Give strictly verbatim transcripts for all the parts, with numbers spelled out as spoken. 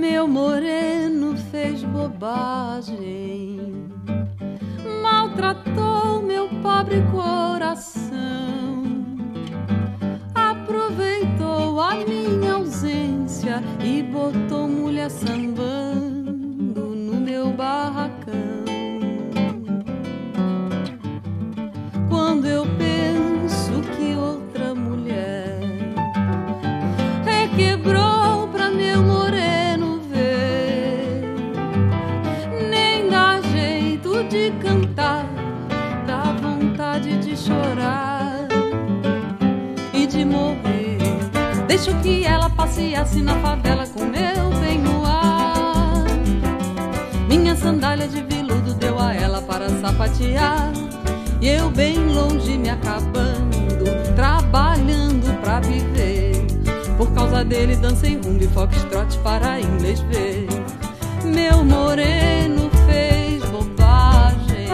Meu moreno fez bobagem, maltratou meu pobre coração, aproveitou a minha ausência e botou mulher sambando no meu barracão. Quando eu penso que outra mulher requebrou pra meu moreno ver, nem dá jeito de cantar, dá vontade de chorar e de morrer. Deixo que ela passeasse na favela com meu bem-no-ar. Minha sandália de veludo deu a ela para sapatear, e eu bem longe me acabando, trabalhando pra viver. Por causa dele dancei rumba e foxtrot para inglês ver. Meu moreno fez bobagem,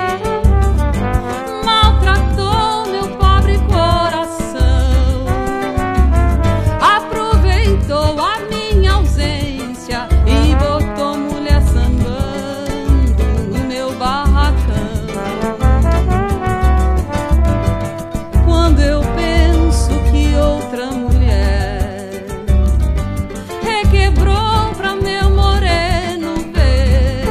maltratou meu pobre coração, aproveitou a minha ausência e botou mulher sambando no meu barracão. Quando eu penso que outra mulher requebrou pra meu moreno ver,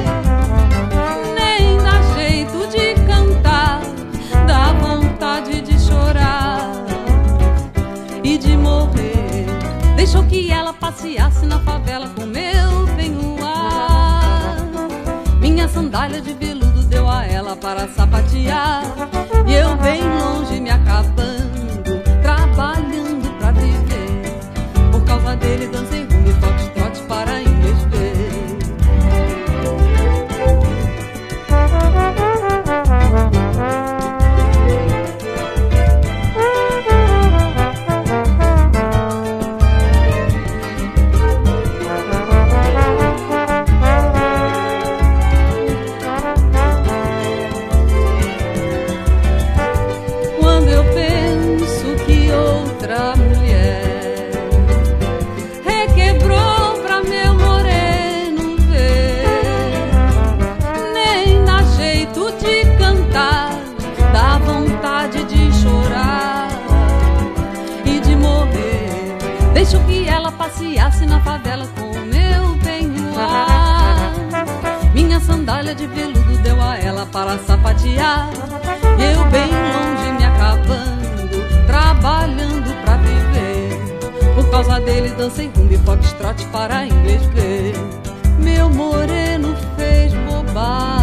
nem dá jeito de cantar, dá vontade de chorar e de morrer. Deixou que ela passeasse na favela com meu bem-no-ar. Minha sandália de veludo deu a ela para sapatear, e eu bem longe me acabando, trabalhando pra viver. Por causa dele dancei rumba e foxtrot para inglês ver. Quando eu penso que outra mulher requebrou pra meu moreno ver, nem dá jeito de cantar, dá vontade de chorar e de morrer. Deixo que ela passeasse na favela com o meu bem-no-ar. Minha sandália de veludo deu a ela para sapatear, e eu bem longe me acabando, trabalhando pra viver. Por causa dele dancei rumba e foxtrot para inglês ver. Meu moreno fez bobagem,